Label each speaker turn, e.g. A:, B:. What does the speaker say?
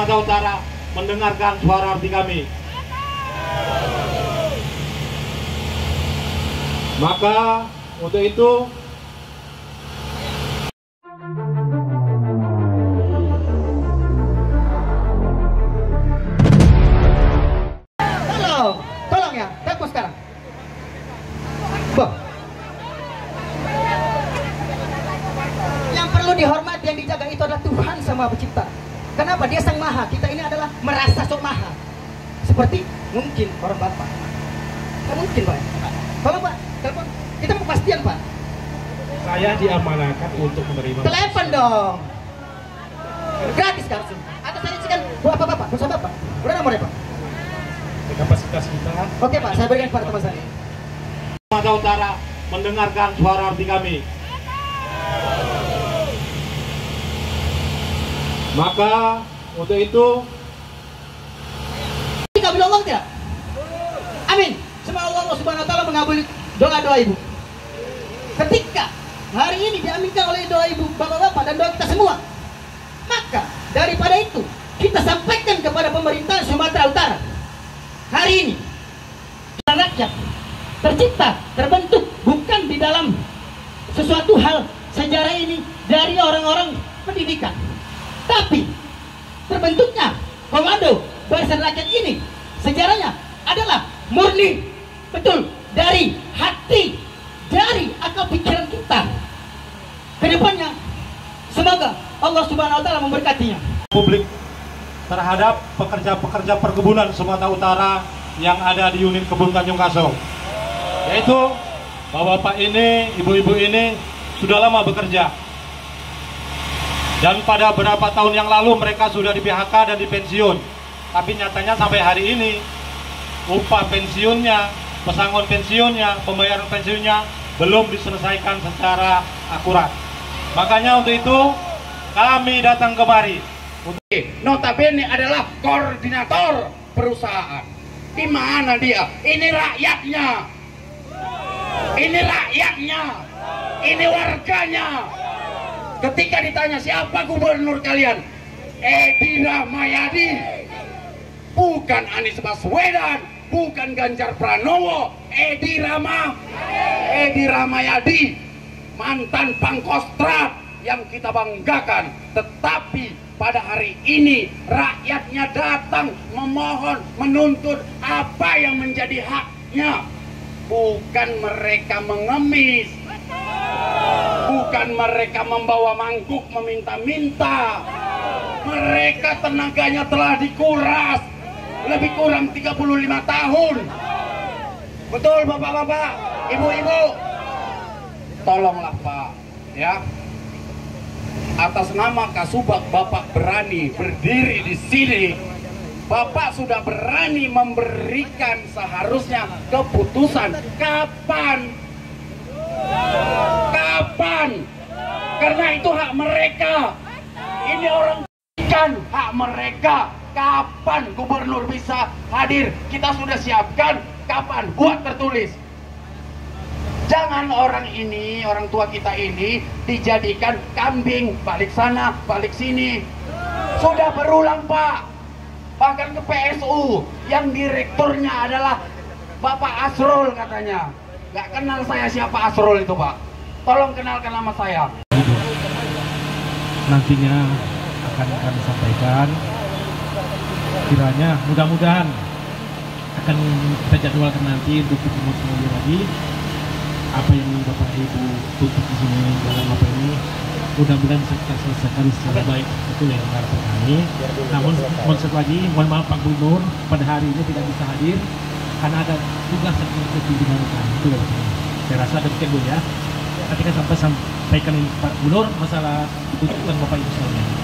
A: Sumatera Utara mendengarkan suara hati kami. Maka untuk itu
B: tolong ya, tempo sekarang. Boh. Yang perlu dihormati, yang dijaga itu adalah Tuhan Sama Pencipta. Kenapa? Dia Sang Maha. Kita ini adalah merasa sok maha. Seperti mungkin orang Bapak. Tidak mungkin Pak. Tolong Pak, telepon. Kita mau kepastian Pak.
C: Saya diamanahkan untuk menerima.
B: Telepon dong. Gratis kan? Atau saya isikan Bapak, bersama Bapak. Berapa nomornya Pak?
C: Kapasitas kita.
B: Oke Pak, saya berikan kepada teman saya.
A: Sumatera Utara mendengarkan suara hati kami. Maka untuk itu
B: Kabul Allah tidak? Amin. Semoga Allah Subhanahu Wa Taala mengabuli doa-doa ibu. Ketika hari ini diaminkan oleh doa ibu, bapak-bapak dan doa kita semua, maka daripada itu kita sampaikan kepada pemerintahan Sumatera Utara. Hari ini rakyat tercipta, terbentuk bukan di dalam sesuatu hal sejarah ini dari orang-orang pendidikan, tapi terbentuknya Komando Barisan Rakyat ini sejarahnya adalah murni betul dari hati, dari akal pikiran kita. Kedepannya semoga Allah Subhanahu Wa Taala memberkatinya.
A: publik terhadap pekerja-pekerja perkebunan Sumatera Utara yang ada di unit kebun Tanjung Kasong, yaitu bapak-bapak ini, ibu-ibu ini sudah lama bekerja, dan pada beberapa tahun yang lalu mereka sudah di PHK dan di pensiun. Tapi nyatanya sampai hari ini upah pensiunnya, pesangon pensiunnya, pembayaran pensiunnya belum diselesaikan secara akurat. Makanya untuk itu kami datang kemari.
D: Notabene adalah koordinator perusahaan. Di mana dia? Ini rakyatnya. Ini rakyatnya. Ini warganya. Ketika ditanya siapa gubernur kalian, Edi Rahmayadi, bukan Anies Baswedan, bukan Ganjar Pranowo. Edi Rahmayadi, mantan Pangkostrat yang kita banggakan. Tetapi pada hari ini rakyatnya datang memohon, menuntut apa yang menjadi haknya. Bukan mereka mengemis, bukan mereka membawa mangkuk meminta-minta. Mereka tenaganya telah dikuras lebih kurang 35 tahun. Betul bapak-bapak, ibu-ibu, tolonglah Pak ya. Atas nama Kasubag Bapak berani berdiri di sini. Bapak sudah berani memberikan seharusnya keputusan. Kapan? Kapan? Karena itu hak mereka. Ini orang kan hak mereka. Kapan gubernur bisa hadir? Kita sudah siapkan. Kapan? Buat tertulis. Jangan orang ini, orang tua kita ini dijadikan kambing, balik sana, balik sini. Sudah berulang Pak. Bahkan ke PSU yang direkturnya adalah Bapak Asrul katanya. Gak kenal saya siapa Asrul itu Pak. Tolong kenalkan nama saya.
C: Nantinya akan kami sampaikan. Kiranya mudah-mudahan akan kita jadwalkan nanti untuk ketemu semuanya lagi. Apa yang Bapak Ibu tutup di sini dalam apa ini mudah-mudahan bisa kita selesaikan secara baik. Itu yang harapan kami. Namun konsep lagi, mohon maaf Pak Gubernur pada hari ini tidak bisa hadir karena ada tugas yang harus dijalankan. Itu ya. Saya rasa demikian dulu ya. Nanti kan sampaikan Pak Gubernur masalah tuntutan Bapak Ibu sekalian.